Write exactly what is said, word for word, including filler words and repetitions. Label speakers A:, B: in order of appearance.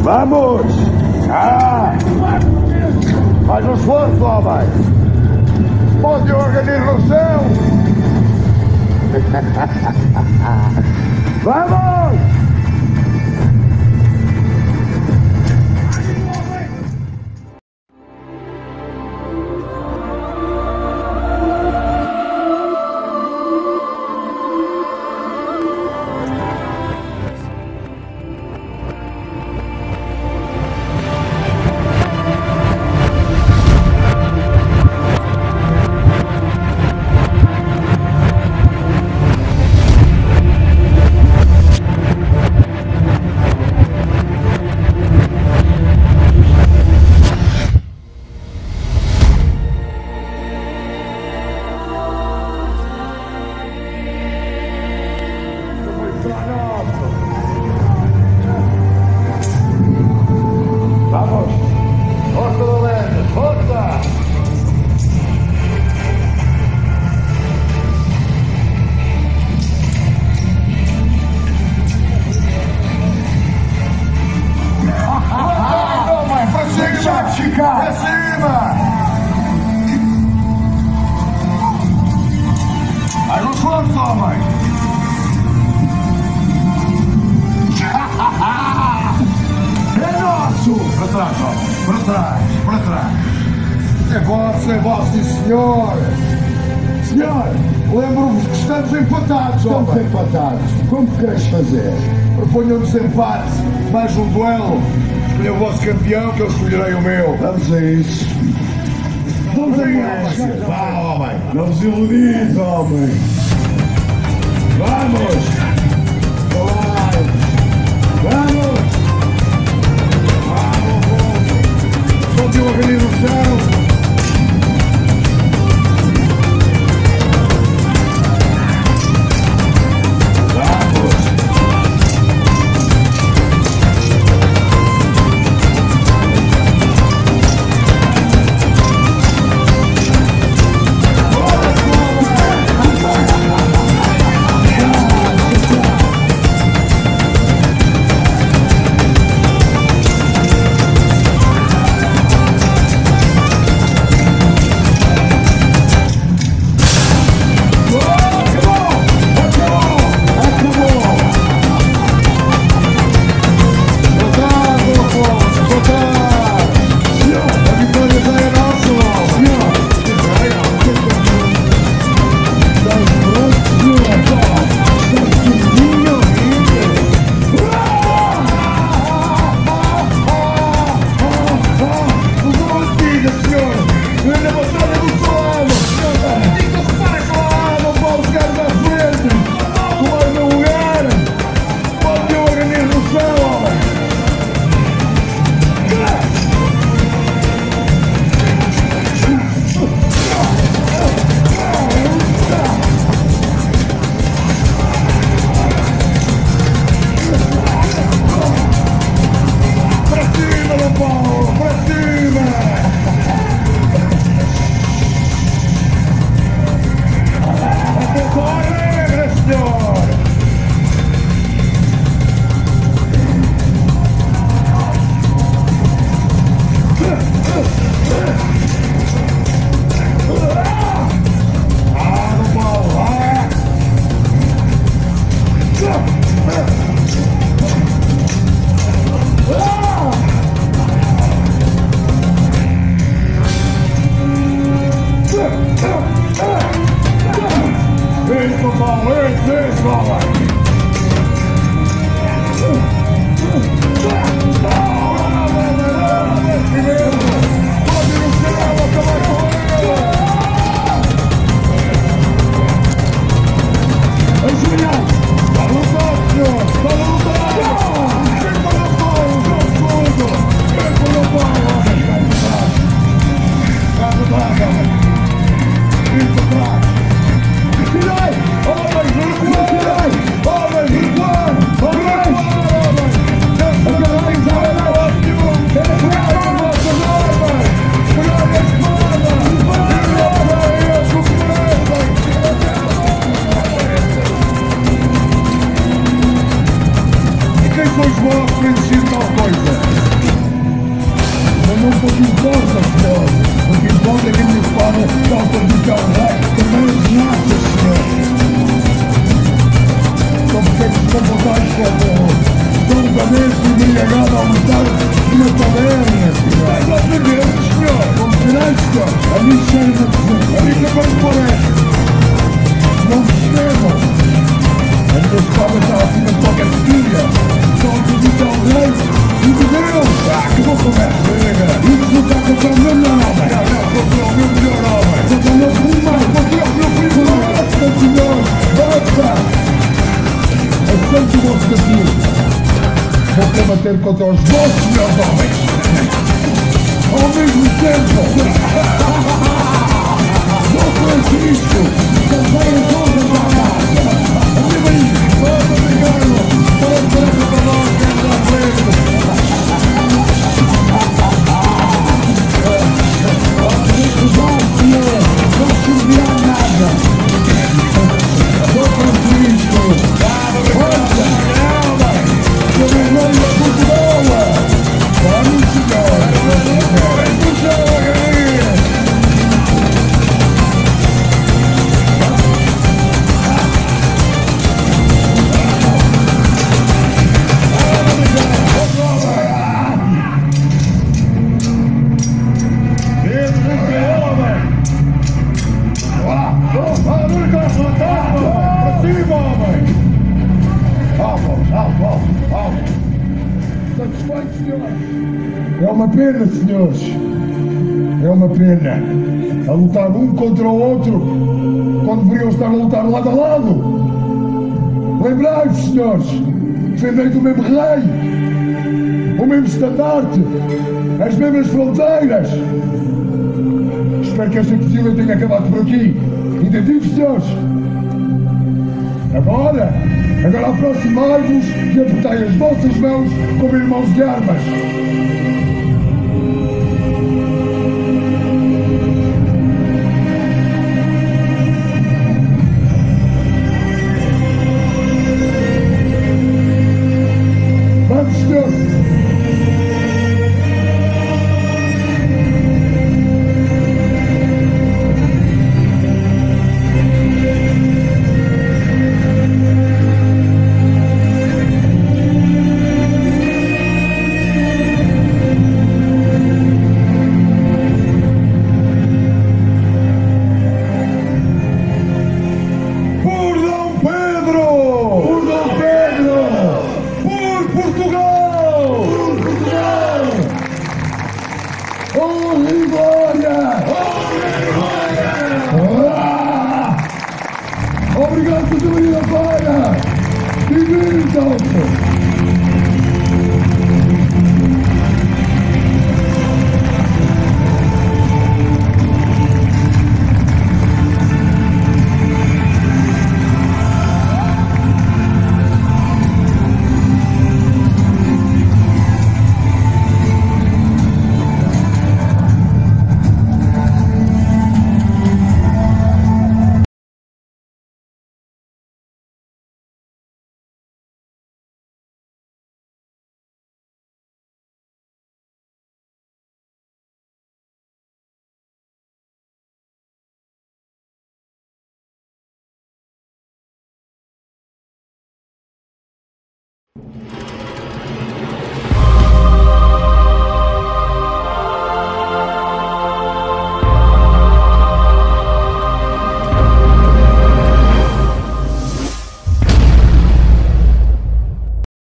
A: Vamos! Ah! Faz um esforço, homem! Ponte a organização! Vamos! Vamos! Força do Leste! Força! Ah, mãe, pra cima! Chica! Pra cima! Aí no força, mãe! É nosso! Para trás, ó. Para trás, para trás. É vosso, é vosso, sim, senhor. Senhor, lembro-vos que estamos empatados,
B: Estamos
A: homem.
B: empatados. Como que queres fazer?
A: Proponham desempate, mais um duelo. Escolham o vosso campeão, que eu escolherei o meu.
B: Vamos a isso. Vamos a isso.
A: Vá, homem.
B: Não vos iludis, homem. Vamos! Vai! Vamos!
A: Vamos! Ponte a organização.
B: Vamos!
A: sois vós para decidir tal coisa.
B: Mas não pouco importa, senhor. O que importa é que a minha espada calça de cão rei também as nossas, senhor. Então porque é que se comportais como tontamente embriagado ao lutar numa taberna, senhor?
A: Exatamente, senhor.
B: Como serás, senhor? A mim cheira-me
A: A mim também me parece.
B: não percebam. A minha espada está acima de qualquer filha. Calça de cão rei e de Deus.
A: Ah, que boa conversa, nega.
B: Isso não está contra o meu melhor homem.
A: Não, não, contra o meu melhor homem.
B: Contra o meu primo.
A: Contra o meu primo.
B: Basta, senhor. Basta. Aceito o vosso desafio. Vou combater contra os vossos meus homens. Ao mesmo tempo. Sou Francisco. Também contra a casa. Amigo aí. Vamos, obrigado. Vamos para nós, que é da frente. Não, senhor. Não servirá nada. Sou Francisco. Força. Sou o rei de Portugal. Vamos, senhor. Vamos, senhor. É uma pena, senhores. É uma pena. A lutar um contra o outro, quando deveriam estar a lutar lado a lado. Lembrai-vos, senhores. Defendei do mesmo rei. O mesmo estandarte. As mesmas fronteiras. Espero que esta episódio tenha acabado por aqui. Entendido, senhores? Agora, agora aproximai-vos e apertai as vossas mãos como irmãos de armas. Vamos, senhor! Obrigado por ter vindo a Baia! Divirtam-se!